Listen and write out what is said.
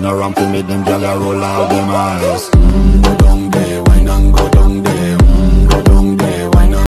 around to make them gyal a roll out them eyes. Go